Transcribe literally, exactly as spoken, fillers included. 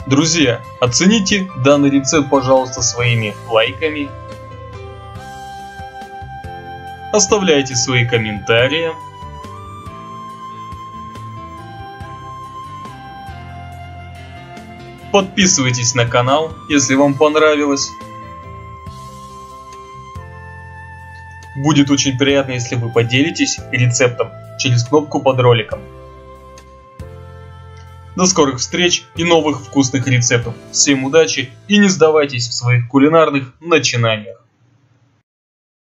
Друзья, оцените данный рецепт, пожалуйста, своими лайками. Оставляйте свои комментарии. Подписывайтесь на канал, если вам понравилось. Будет очень приятно, если вы поделитесь рецептом через кнопку под роликом. До скорых встреч и новых вкусных рецептов. Всем удачи и не сдавайтесь в своих кулинарных начинаниях.